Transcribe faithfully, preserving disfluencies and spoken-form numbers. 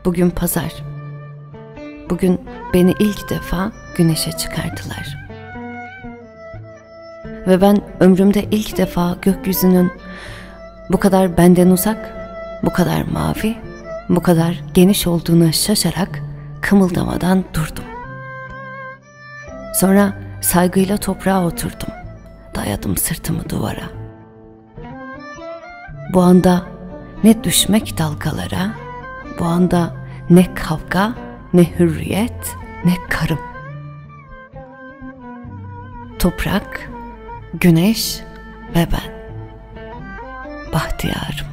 Bugün pazar. Bugün beni ilk defa güneşe çıkardılar. Ve ben ömrümde ilk defa gökyüzünün bu kadar benden uzak, bu kadar mavi, bu kadar geniş olduğuna şaşarak kımıldamadan durdum. Sonra saygıyla toprağa oturdum. Dayadım sırtımı duvara. Bu anda ne düşmek dalgalara, bu anda ne kavga, ne hürriyet, ne karım. Toprak, güneş ve ben. Bahtiyarım.